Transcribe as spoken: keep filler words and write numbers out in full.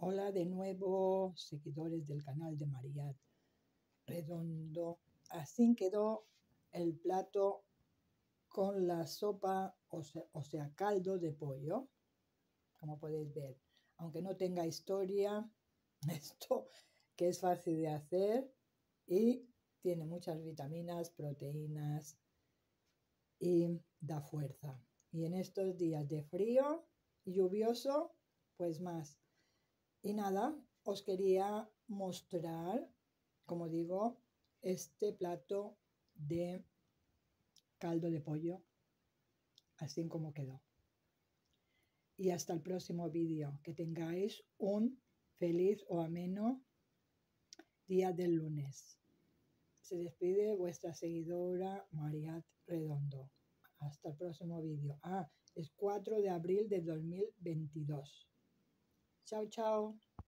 Hola de nuevo, seguidores del canal de Mariat Redondo. Así quedó el plato con la sopa, o sea, o sea, caldo de pollo, como podéis ver. Aunque no tenga historia, esto que es fácil de hacer y tiene muchas vitaminas, proteínas y da fuerza. Y en estos días de frío y lluvioso, pues más. Y nada, os quería mostrar, como digo, este plato de caldo de pollo, así como quedó. Y hasta el próximo vídeo. Que tengáis un feliz o ameno día del lunes. Se despide vuestra seguidora Mariat Redondo. Hasta el próximo vídeo. Ah, es cuatro de abril de dos mil veintidós. Chao, chao.